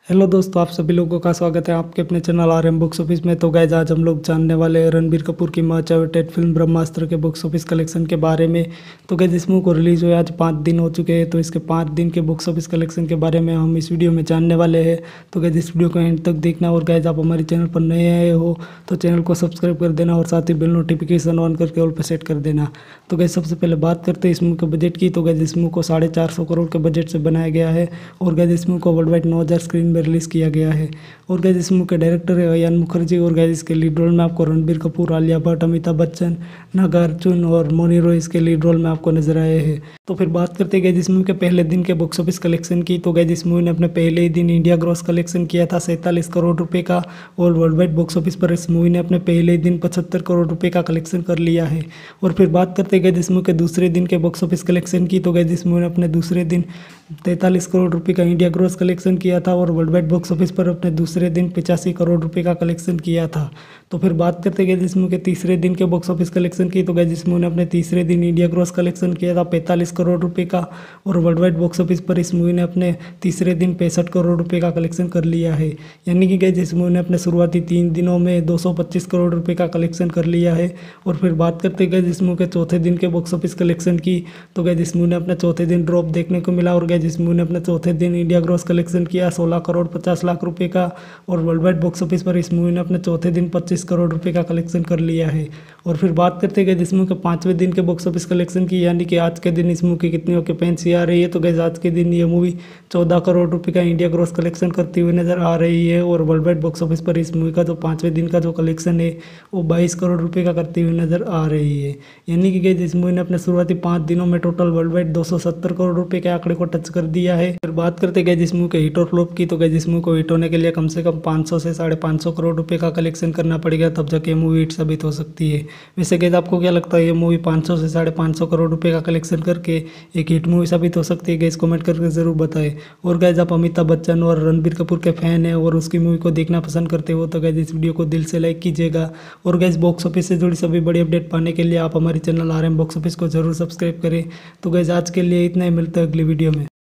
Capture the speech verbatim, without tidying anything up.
Hello दोस्तों, आप सभी लोगों का स्वागत है आपके अपने channel R M box office में। तो गाइज आज हम लोग जानने वाले हैं रणबीर कपूर की मच अवेटेड फिल्म ब्रह्मास्त्र के बॉक्स ऑफिस कलेक्शन के बारे में। तो गाइज इस मूवी को रिलीज हुए आज पाँच दिन हो चुके हैं, तो इसके पाँच दिन के बॉक्स ऑफिस कलेक्शन के बारे में हम इस वीडियो में जानने वाले हैं। तो गाइज इस वीडियो को एंड तक देखना, और गाइज आप हमारे चैनल पर नए आए हो तो चैनल को सब्सक्राइब कर देना और साथ ही बेल नोटिफिकेशन ऑन करके ऑल पर सेट कर देना। तो गाइज सबसे पहले बात करते हैं इस मूवी के बजट की। तो गाइज इस मूवी को साढ़े चार सौ करोड़ के बजट से बनाया गया है और गाइज इस मूवी को वर्ल्ड वाइड नौ हज़ार स्क्रीन में रिलीज़ किया गया है। और गाइस इस मूवी के डायरेक्टर है अयान मुखर्जी, और गाइस इसके लीड रोल में आपको रणबीर कपूर, आलिया भट्ट, अमिताभ बच्चन, नागार्जुन और मोनी रॉय इसके लीड रोल में आपको नजर आए हैं। तो फिर बात करते गए इस मूवी के पहले दिन के बॉक्स ऑफिस कलेक्शन की। तो गाइस इस मूवी ने अपने पहले ही दिन इंडिया ग्रॉस कलेक्शन किया था सैंतालीस करोड़ रुपए का, और वर्ल्ड वाइड बॉक्स ऑफिस पर इस मूवी ने अपने पहले ही दिन पचहत्तर करोड़ रुपए का कलेक्शन कर लिया है। और फिर बात करते गए इस मूवी के दूसरे दिन के बॉक्स ऑफिस कलेक्शन की। तो गाइस इस मूवी ने अपने दूसरे दिन तैंतालीस करोड़ रुपए का इंडिया ग्रॉस कलेक्शन किया था और वर्ल्ड वाइड बॉक्स ऑफिस पर अपने दूसरे दिन पचासी करोड़ रुपए का कलेक्शन किया था। तो फिर बात करते गए इस मूवी के तीसरे दिन के बॉक्स ऑफिस कलेक्शन की। तो गाइस इस मूवी ने अपने तीसरे दिन इंडिया ग्रॉस कलेक्शन किया था पैंतालीस करोड़ रुपए का, और वर्ल्ड वाइड बॉक्स ऑफिस पर इस मूवी ने अपने तीसरे दिन पैंसठ करोड़ रुपए का कलेक्शन कर लिया है। यानी कि गाइस इस मूवी ने अपने शुरुआती तीन दिनों में दो सौ पच्चीस करोड़ रुपए का कलेक्शन कर लिया है। और फिर बात करते गए इस मूवी के चौथे दिन के बॉक्स ऑफिस कलेक्शन की। तो गाइस इस मूवी ने अपने चौथे दिन ड्रॉप देखने को मिला, और गाइस इस मूवी ने अपने चौथे दिन इंडिया ग्रॉस कलेक्शन किया सोलह करोड़ पचास लाख रुपए का, और वर्ल्ड वाइड बॉक्स ऑफिस पर इस मूवी ने अपने चौथे दिन पच्चीस करोड़ रुपए का कलेक्शन कर लिया है। और फिर बात करते गए इस मूवी के पांचवें दिन के बॉक्स ऑफिस कलेक्शन की, यानी कि आज के दिन इस मूवी की कितनी ऑक्यूपेंसी आ रही है। तो गाइस आज के दिन ये मूवी चौदह करोड़ रुपए का इंडिया ग्रॉस कलेक्शन करती हुई नजर आ रही है, और वर्ल्ड वाइड बॉक्स ऑफिस पर इस मूवी का जो पांचवें दिन का जो कलेक्शन है वो बाईस करोड़ रुपए का करती हुई नजर आ रही है। यानी कि गाइस इस मूवी ने अपने शुरुआती पाँच दिनों में टोटल वर्ल्ड वाइड दो सौ सत्तर करोड़ रुपए के आंकड़े को टच कर दिया है। फिर बात करते गए इस मूवी के हिट और फ्लॉप की। तो गाइस इस मूवी को हिट होने के लिए कम से कम पाँच सौ से साढ़े पाँच सौ करोड़ रुपए का कलेक्शन करना पड़ेगा, तब जाके मूवी हिट साबित हो सकती है। वैसे गाइस आपको क्या लगता है, ये मूवी पाँच सौ से साढ़े पाँच सौ करोड़ रुपए का कलेक्शन करके एक हिट मूवी साबित हो सकती है? गाइस कमेंट करके जरूर बताएं। और गाइस आप अमिताभ बच्चन और रणबीर कपूर के फैन हैं और उसकी मूवी को देखना पसंद करते हो तो गाइस इस वीडियो को दिल से लाइक कीजिएगा। और गाइस बॉक्स ऑफिस से जुड़ी सभी बड़ी अपडेट पाने के लिए आप हमारे channel R M box office को जरूर सब्सक्राइब करें। तो गाइस आज के लिए इतना ही, मिलते हैं अगली वीडियो में।